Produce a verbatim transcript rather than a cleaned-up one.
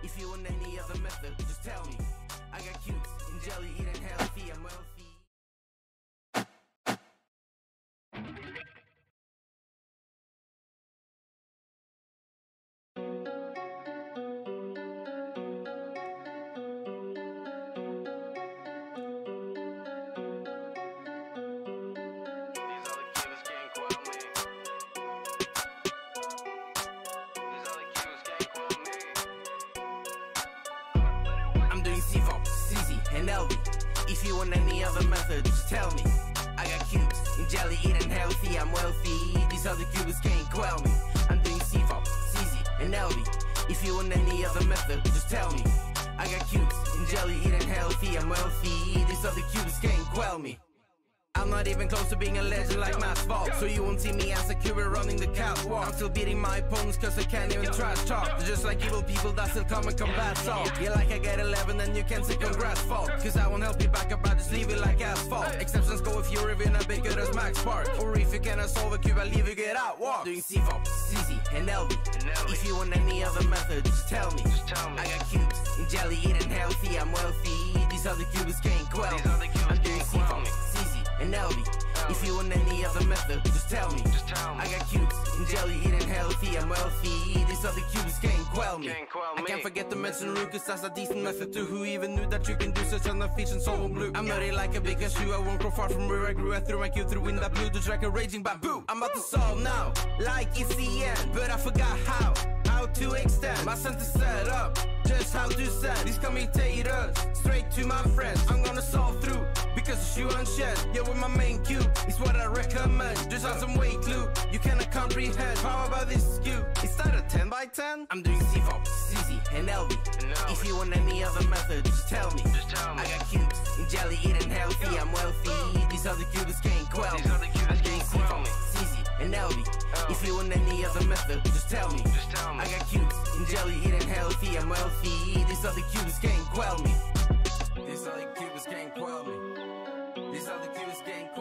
If you want any other method, just tell me. I got cubes and jelly, eating healthy, I'm wealthy. C F O P, C Z, and E L V I. If you want any other method, just tell me. I got cubes and jelly, eating healthy, I'm wealthy. These other cubes can't quell me. I'm doing C F O P, C Z, and E L V I. If you want any other method, just tell me. I got cubes and jelly, eating healthy, I'm wealthy. These other cubes can't quell me. I'm not even close to being a legend like my fault. So you won't see me as a cure running the catwalk. I'm still beating my opponents cause I can't even trash talk. They're just like evil people that still come and combat salt. Yeah, like I get eleven and you can say congrats fault. Cause I won't help you back up, I just leave it like asphalt. Exceptions go if you're even a bit good as Max Park. Or if you cannot solve a cube, I leave you get out, walk. Doing C F O P, C Z, and E L V I. If you want any other method, just tell me. I got cubes and jelly, eating healthy, I'm wealthy. These other cubes can't quell me. I'm doing C F O P, C Z, and E L V I. If you want any other method, just tell me. I got cubes and jelly, eating healthy, I'm wealthy. These other cubes can't quell me. I can't forget to mention Root, cause that's a decent method too. Who even knew that you can do such an efficient solo blue? I'm nutty like a big cashew, I won't grow far from where I grew. I threw my cube through in that blue, just like a raging bamboo. I'm about to solve now, like it's the end, but I forgot how, how to extend my sentence set up, just how to set these commutators straight to my friends. I'm gonna solve through, because the shoe unshed. Yeah, with my main cube, it's what I recommend. Just on some weight glue, you cannot comprehend. How about this cube? Is that a ten by ten? I'm doing C F O P, C Z, and E L V I. If you want any other method, just tell me. I got cubes and jelly, eating healthy, I'm wealthy. These other cubes can't quell me. I'm doing C F O P, C Z, and E L V I. If you want any other method, just tell me. I got cubes and jelly, eating healthy, I'm wealthy. These other cubes can't quell me. These other cubes can't quell me. These other cubes can't quell me.